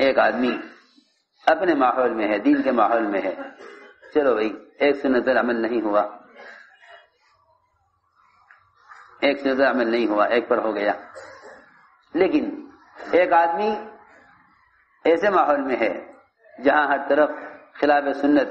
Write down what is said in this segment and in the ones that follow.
ایک آدمی اپنے ماحول میں ہے، دین کے ماحول میں ہے، چلو بھائی ایک سنت پر عمل نہیں ہوا، ایک سنت پر عمل نہیں ہوا، ایک پر ہو گیا، لیکن ایک آدمی ایسے ماحول میں ہے جہاں ہر طرف خلاف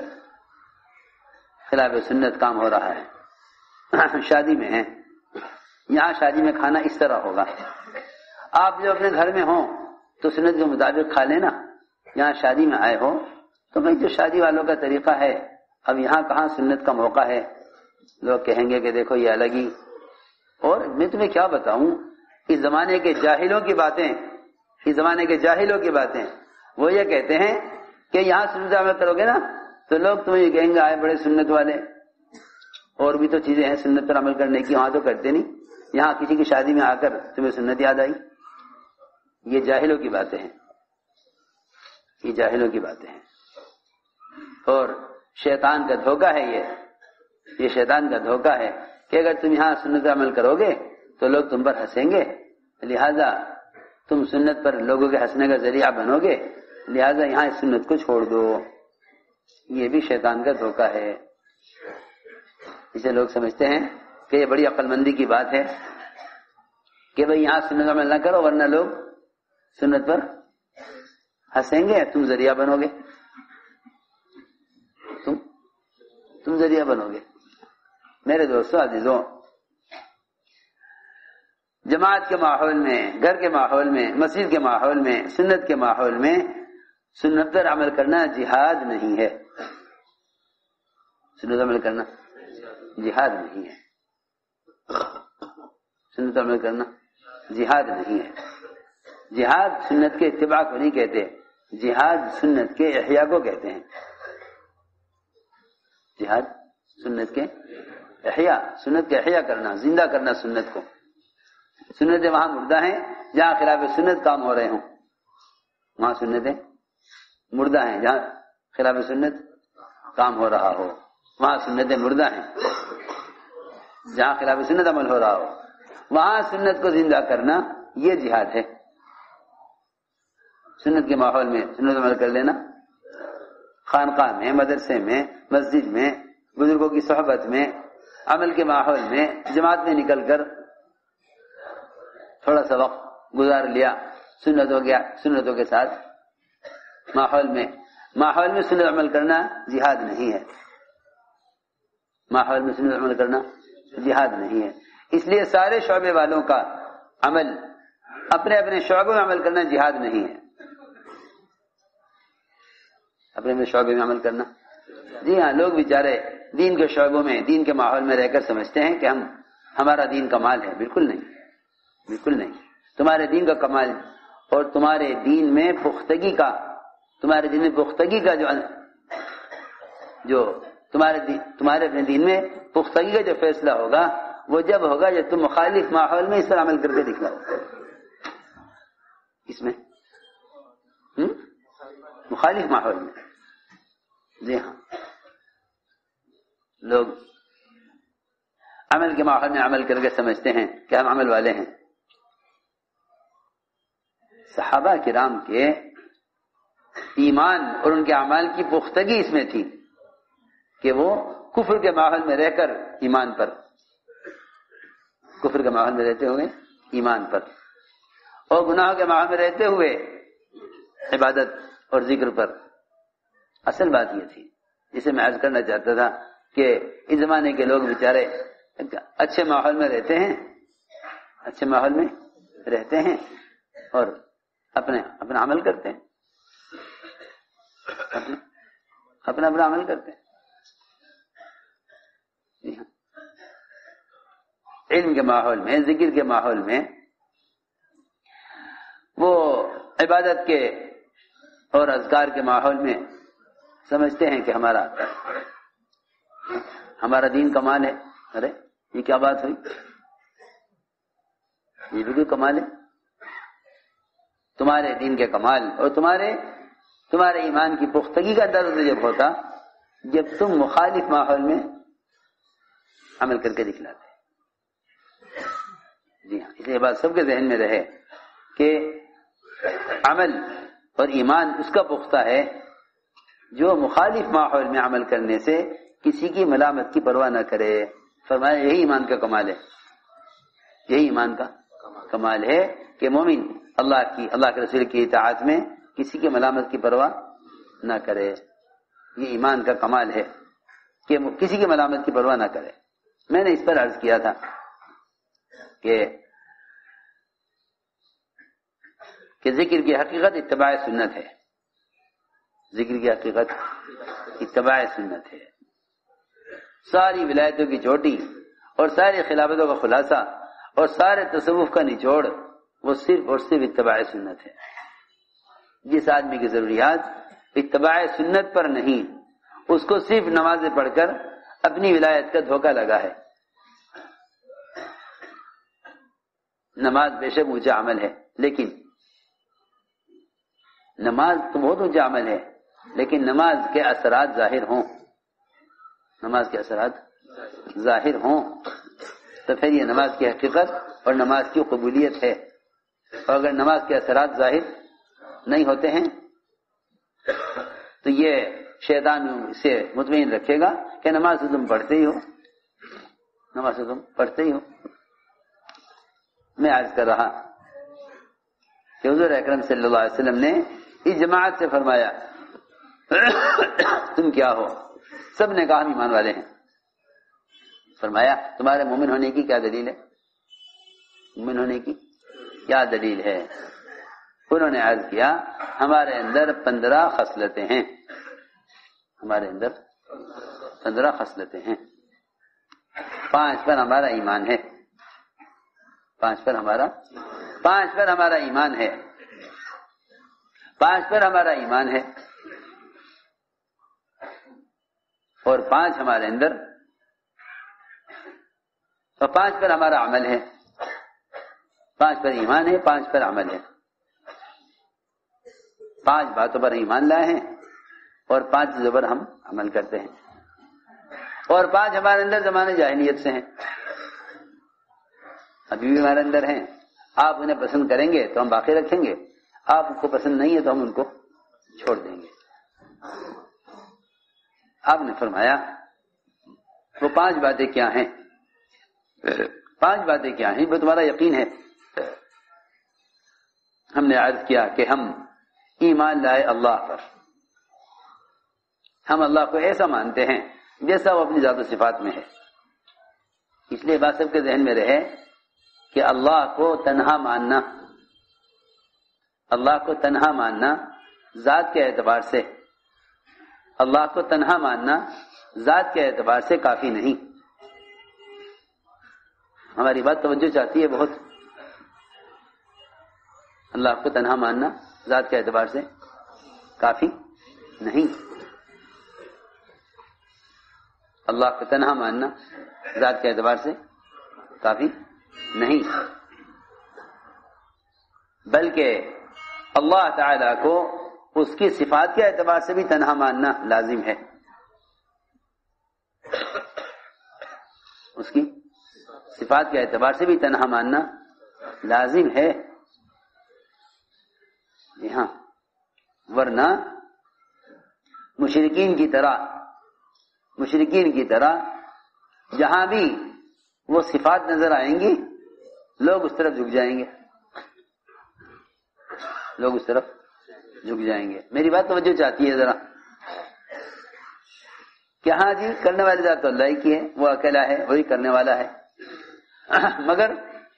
سنت کام ہو رہا ہے، شادی میں ہے، یہاں شادی میں کھانا اس طرح ہوگا، آپ جو اپنے گھر میں ہوں تو سنت کے مطابق کھا لینا، یہاں شادی میں آئے ہو تو بھائی جو شادی والوں کا طریقہ ہے، اب یہاں کہاں سنت کا موقع ہے، لوگ کہیں گے کہ دیکھو یہ الگ ہی، اور میں تمہیں کیا بتاؤں، اس زمانے کے جاہلوں کی باتیں، وہ یہ کہتے ہیں کہ یہاں سنت عمل کرو گے نا تو لوگ تمہیں یہ کہیں گے آئے بڑے سنت والے، اور بھی تو چیزیں ہیں سنت پر عمل کرنے کی، وہاں تو کرتے نہیں، یہاں کسی کی شادی میں آ کر تمہیں سنت یاد آئی، یہ جاہلوں کی باتیں ہیں، یہ جاہلوں کی باتیں ہیں، اور شیطان کا دھوکہ ہے، یہ شیطان کا دھوکہ ہے کہ اگر تم یہاں سنت پر عمل کرو گے تو لوگ تم پر ہنسیں گے، لہذا تم سنت پر لوگوں کے ہنسنے کا ذریعہ بنو گے، لہذا یہاں اس سنت کو چھوڑ دو، یہ بھی شیطان کا دھوکہ ہے۔ اسے لوگ سمجھتے ہیں کہ یہ بڑی عقل مندی کی بات ہے کہ بھئی یہاں سنت عمل نہ کرو ورنہ لوگ سنت پر ہنسیں گے، تم ذریعہ بنو گے، تم ذریعہ بنو گے۔ میرے دوستو عزیزوں، جماعت کے ماحول میں، گھر کے ماحول میں، مسجد کے ماحول میں، سنت کے ماحول میں سنت پر عمل کرنا جہاد نہیں ہے، سنت پر عمل کرنا جہاد نہیں ہے، سنت پر عمل کرنا جہاد نہیں ہے۔ جہاد سنت کے اتباع کو نہیں کہتے، جہاد سنت کے احیاء کو کہتے ہیں، جہاد سنت کے احیاء، سنت کے احیاء کرنا، زندہ کرنا سنت کو۔ سنتیں وہاں مردہ ہیں جہاں خلاف سنت کام ہو رہے ہوں، وہاں سنتیں مردہ ہیں، جہاں خلاف سنت کام ہو رہا ہو وہاں سنتیں مردہ ہیں، جہاں خلاف سنت عمل ہو رہا ہو وہاں سنت کو زندہ کرنا یہ جہاد ہے۔ سنت کے ماحول میں سنت عمل کر لینا، خانقاہ میں، مدرسے میں، مسجد میں، بزرگوں کی صحبت میں، عمل کے ماحول میں، جماعت میں نکل کر تھوڑا سا وقت گزار لیا سنتوں کے ساتھ، ماحول میں سنت عمل کرنا جہاد نہیں ہے، ماحول میں سنت عمل کرنا جہاد نہیں ہے۔ اس لیے سارے شعبے والوں کا عمل، اپنے اپنے شعبوں میں عمل کرنا جہاد نہیں ہے، اپنے اپنے شعبے میں عمل کرنا، جی ہاں، لوگ بیچارے دین کے شعبوں میں، دین کے ماحول میں رہ کر سمجھتے ہیں کہ ہمارا دین کمال ہے، بالکل نہیں، بالکل نہیں۔ تمہارے دین کا کمال اور تمہارے دین میں پختگی کا جو تمہارے اپنے دین میں پختگی کا جو فیصلہ ہوگا وہ جب ہوگا جب تم مخالف ماحول میں اس پر عمل کر کے دکھلاؤ، اس میں مخالف ماحول میں، جی ہاں، لوگ عمل کے ماحول میں عمل کر کے سمجھتے ہیں کہ ہم عمل والے ہیں۔ صحابہ کرام کے ایمان اور ان کے اعمال کی پختگی اس میں تھی کہ وہ کفر کے ماحول میں رہ کر ایمان پر، کفر کے ماحول میں رہتے ہوئے ایمان پر، اور گناہوں کے ماحول میں رہتے ہوئے عبادت اور ذکر پر۔ اصل بات یہ تھی جسے میں عرض کرنا چاہتا تھا کہ اس زمانے کے لوگ بیچارے اچھے ماحول میں رہتے ہیں اور اپنا عمل کرتے ہیں، اپنا عمل کرتے ہیں۔ علم کے ماحول میں، ذکر کے ماحول میں، وہ عبادت کے اور اذکار کے ماحول میں سمجھتے ہیں کہ ہمارا دین کمال ہے۔ ارے یہ کیا بات ہوئی، یہ بھی کوئی کمال ہے؟ تمہارے دین کے کمال اور تمہارے ایمان کی پختگی کا درد جب ہوتا جب تم مخالف ماحول میں عمل کر کے دکھلاتے۔ جی ہاں، اس لیے بات سب کے ذہن میں رہے کہ عمل اور ایمان اس کا پختہ ہے جو مخالف ماحول میں عمل کرنے سے کسی کی ملامت کی پرواہ نہ کرے. فرمایا یہی ایمان کا کمال ہے. یہی ایمان کا کمال ہے کہ مومن اللہ کے رسول کی اطاعت میں کسی کے ملامت کی پرواہ نہ کرے. یہ ایمان کا کمال ہے کہ کسی کی ملامت کی پرواہ نہ کرے. میں نے اس پر عرض کیا تھا کہ ذکر کی حقیقت اتباع سنت ہے. ذکر کی حقیقت اتباع سنت ہے. ساری ولایتوں کی چوٹی اور ساری خلافتوں کا خلاصہ اور سارے تصوف کا نچوڑ وہ صرف اور صرف اتباع سنت ہے. جس آدمی کی ضروریات اتباع سنت پر نہیں، اس کو صرف نمازیں پڑھ کر اپنی ولایت کا دھوکہ لگا ہے. نماز بے شک اونچا عمل ہے، لیکن نماز تو بہت اونچا عمل ہے، لیکن نماز کے اثرات ظاہر ہوں، نماز کے اثرات ظاہر ہوں تو پھر یہ نماز کی حقیقت اور نماز کی قبولیت ہے. اور اگر نماز کے اثرات ظاہر نہیں ہوتے ہیں تو یہ شیطان سے مطمئن رکھے گا کہ نماز تو تم پڑھتے ہی ہو، نماز تو تم پڑھتے ہی ہو. میں عرض کر رہا کہ حضور اکرم صلی اللہ علیہ وسلم نے اس جماعت سے فرمایا تم کیا ہو؟ سب نے کہا ہم ایمان والے ہیں. فرمایا تمہارے مومن ہونے کی کیا دلیل ہے؟ مومن ہونے کی کیا دلیل ہے؟ انہوں نے عرض کیا ہمارے اندر 15 خصلتیں ہیں. ہمارے اندر 15 خصلتیں ہیں. 5 پر ہمارا ایمان ہے. 5 پر ہمارا ایمان ہے. 5 پر ہمارا ایمان ہے اور 5 ہمارے اندر، اور 5 پر ہمارا عمل ہے. 5 پر ایمان ہے، 5 پر عمل ہے. 5 باتوں پر ایمان لائے ہیں اور 5 چیزوں پر ہم عمل کرتے ہیں. اور 5 ہمارے اندر زمانے جاہلیت سے ہیں، ابھی بھی ہمارے اندر ہیں. آپ انہیں پسند کریں گے تو ہم باقی رکھیں گے، آپ کو پسند نہیں ہے تو ہم ان کو چھوڑ دیں گے. آپ نے فرمایا وہ 5 باتیں کیا ہیں؟ 5 باتیں کیا ہیں وہ تمہارا یقین ہے؟ ہم نے عرض کیا کہ ہم ایمان لائے اللہ پر. ہم اللہ کو ایسا مانتے ہیں جیسا وہ اپنی ذات و صفات میں ہے. اس لیے بات سب کے ذہن میں رہے کہ اللہ کو تنہا ماننا، اللہ کو تنہا ماننا ذات کے اعتبار سے، اللہ کو تنہا ماننا ذات کے اعتبار سے کافی نہیں. ہماری بات توجہ چاہتی ہے بہت. اللہ کو تنہا ماننا ذات کے اعتبار سے کافی نہیں. اللہ کو تنہا ماننا ذات کے اعتبار سے کافی نہیں، بلکہ اللہ تعالی کو اس کی صفات کے اعتبار سے بھی تنہا ماننا لازم ہے. اس کی صفات کے اعتبار سے بھی تنہا ماننا لازم ہے. جی ہاں، ورنہ مشرکین کی طرح جہاں بھی وہ صفات نظر آئیں گی لوگ اس طرف جھک جائیں گے، لوگ اس طرف جھک جائیں گے. میری بات توجہ چاہتی ہے ذرا کہ ہاں جی کرنے والی ذات تو اللہ کی ہے، وہ اکیلا ہے، وہی کرنے والا ہے، مگر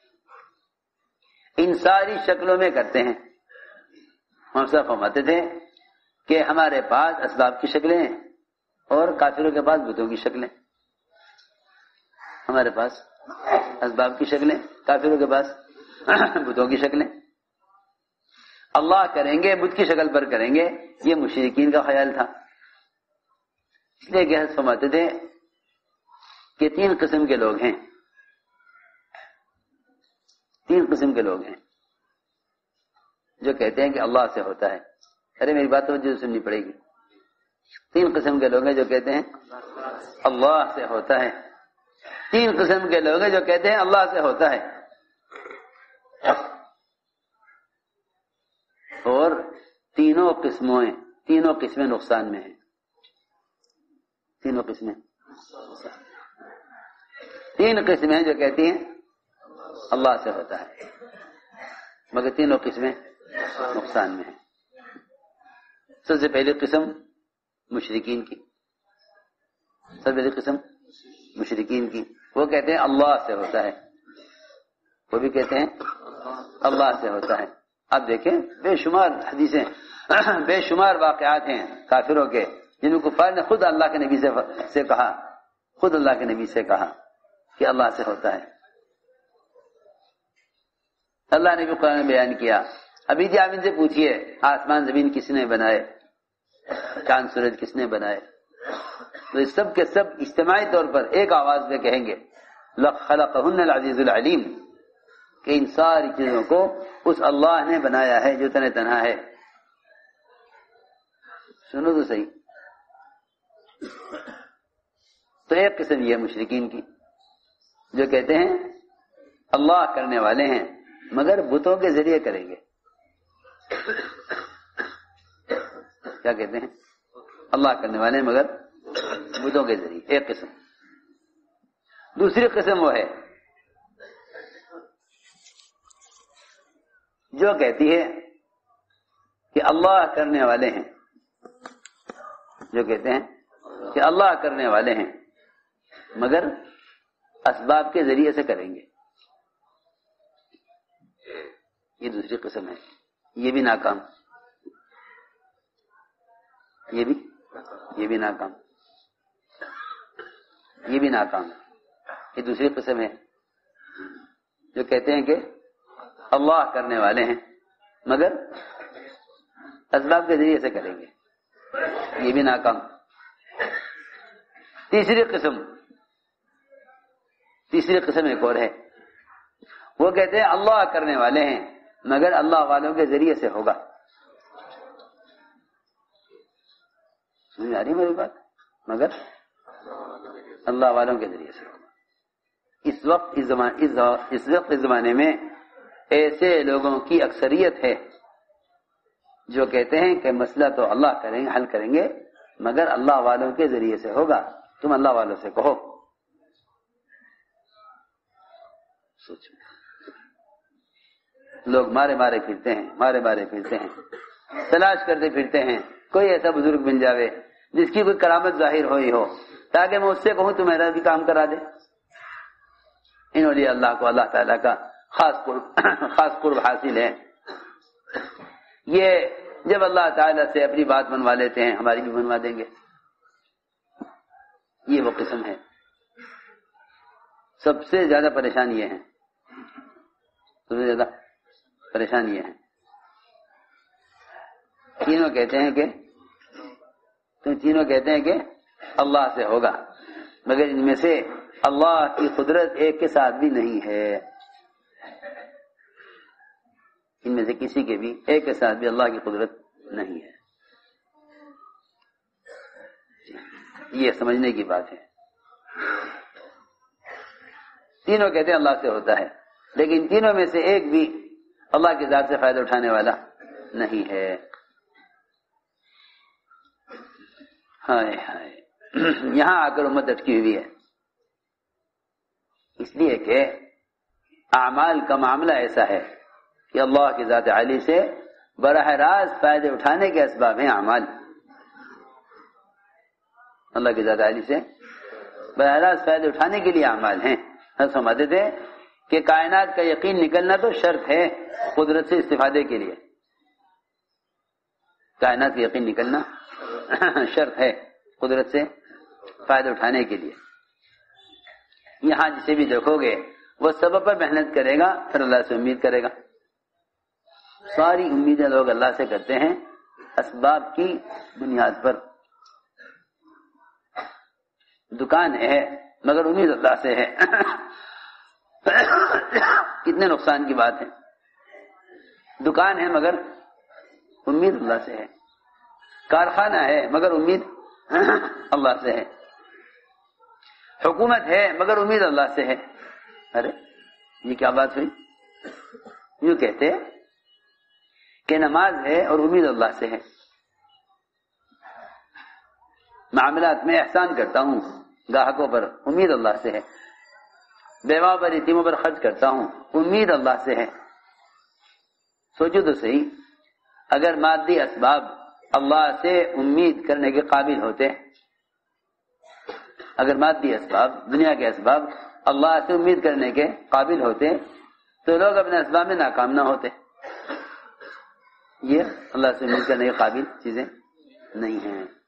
ان ساری شکلوں میں کرتے ہیں. ہم سب فرماتے تھے کہ ہمارے پاس اسباب کی شکلیں ہیں اور کافروں کے پاس بتوں کی شکلیں. ہمارے پاس اسباب کی شکلیں، کافروں کے پاس بتوں کی شکلیں. اللہ کریں گے بت کی شکل پر کریں گے، یہ مشرکین کا خیال تھا. اس لیے کہ فرماتے تھے کہ 3 قسم کے لوگ ہیں. 3 قسم کے لوگ ہیں جو کہتے ہیں کہ اللہ سے ہوتا ہے. ارے میری بات توجہ سننی پڑے گی. 3 قسم کے لوگ ہیں جو کہتے ہیں اللہ سے ہوتا ہے. 3 قسم کے لوگ ہیں جو کہتے ہیں اللہ سے ہوتا ہے. اور تینوں قسمیں نقصان میں ہیں. تینوں قسمیں 3 قسمیں جو کہتی ہیں اللہ سے ہوتا ہے، مگر تینوں قسمیں نقصان میں ہیں. سب سے پہلی قسم مشرکین کی، وہ کہتے ہیں اللہ سے ہوتا ہے، وہ بھی کہتے ہیں اللہ سے ہوتا ہے. اب دیکھیں بے شمار حدیثیں، بے شمار واقعات ہیں کافروں کے جن کو کفار نے خود اللہ کے نبی سے کہا، خود اللہ کے نبی سے کہا کہ اللہ سے ہوتا ہے. اللہ نے بھی قرآن میں بیان کیا. ابھی جی آپ ان سے پوچھئے آسمان زمین کس نے بنائے، چاند سورج کس نے بنائے، تو اس سب کے سب اجتماعی طور پر ایک آواز میں کہیں گے خلقہن العزیز العلیم، کہ ان ساری چیزوں کو اس اللہ نے بنایا ہے جو تنہا ہے. سنو تو صحیح. تو ایک قسم یہ ہے مشرکین کی جو کہتے ہیں اللہ کرنے والے ہیں مگر بتوں کے ذریعے کریں گے. کیا کہتے ہیں؟ اللہ کرنے والے ہیں مگر بتوں کے ذریعے. ایک قسم. دوسری قسم وہ ہے جو کہتی ہے کہ اللہ کرنے والے ہیں، جو کہتے ہیں کہ اللہ کرنے والے ہیں مگر اسباب کے ذریعے سے کریں گے. یہ دوسری قسم ہے. یہ بھی ناکام، یہ بھی ناکام. یہ دوسری قسم ہے جو کہتے ہیں کہ اللہ کرنے والے ہیں مگر اسباب کے ذریعے سے کریں گے. یہ بھی ناکام. تیسری قسم ایک اور ہے، وہ کہتے ہیں اللہ کرنے والے ہیں مگر اللہ والوں کے ذریعے سے ہوگا. سمجھ آ رہی میری بات؟ مگر اللہ والوں کے ذریعے سے ہوگا. اس وقت اس زمانے میں ایسے لوگوں کی اکثریت ہے جو کہتے ہیں کہ مسئلہ تو اللہ کریں گے، حل کریں گے مگر اللہ والوں کے ذریعے سے ہوگا. تم اللہ والوں سے کہو. سوچو، لوگ مارے پھرتے ہیں، تلاش کرتے پھرتے ہیں کوئی ایسا بزرگ بن جاوے جس کی کوئی کرامت ظاہر ہوئی ہو تاکہ میں اس سے کہوں تو میرا بھی کام کرا دے. ان اولیاء اللہ کو اللہ تعالیٰ کا خاص قرب حاصل ہے. یہ جب اللہ تعالیٰ سے اپنی بات منوا لیتے ہیں ہماری بھی منوا دیں گے. یہ وہ قسم ہے. سب سے زیادہ پریشانی یہ ہے، تینوں کہتے ہیں کہ اللہ سے ہوگا مگر ان میں سے اللہ کی قدرت ایک کے ساتھ بھی نہیں ہے. ان میں سے کسی کے بھی ایک کے ساتھ بھی اللہ کی قدرت نہیں ہے. یہ سمجھنے کی بات ہے. تینوں کہتے ہیں اللہ سے ہوتا ہے لیکن تینوں میں سے ایک بھی اللہ کی ذات سے فائدہ اٹھانے والا نہیں ہے. ہائے یہاں آ کر امت اٹکی ہوئی ہے، اس لیے کہ اعمال کا معاملہ ایسا ہے کہ اللہ کی ذات عالی سے براہ راست فائدے اٹھانے کے اسباب ہیں اعمال. اللہ کی ذات عالی سے براہ راست فائدے اٹھانے کے لیے اعمال ہیں. ہم سمجھتے تھے کہ کائنات کا یقین نکلنا تو شرط ہے قدرت سے استفادے کے لیے. کائنات کا یقین نکلنا شرط ہے قدرت سے فائدہ اٹھانے کے لیے. یہاں جسے بھی دیکھو گے وہ سبب پر محنت کرے گا پھر اللہ سے امید کرے گا. ساری امیدیں لوگ اللہ سے کرتے ہیں اسباب کی بنیاد پر. دکان ہے مگر امید اللہ سے ہے. کتنے نقصان کی بات ہے. دکان ہے مگر امید اللہ سے ہے. کارخانہ ہے مگر امید اللہ سے ہے. حکومت ہے مگر امید اللہ سے ہے. ارے یہ کیا بات ہوئی؟ یوں کہتے کہ نماز ہے اور امید اللہ سے ہے، معاملات میں احسان کرتا ہوں گاہکوں پر، امید اللہ سے ہے، بیوہ پر یتیموں پر خرچ کرتا ہوں، امید اللہ سے ہے۔ سوچو تو صحیح، اگر مادی اسباب اللہ سے امید کرنے کے قابل ہوتے، اگر مادی اسباب دنیا کے اسباب اللہ سے امید کرنے کے قابل ہوتے تو لوگ اپنے اسباب میں ناکام نہ ہوتے۔ یہ اللہ سے امید کرنے کے قابل چیزیں نہیں ہیں۔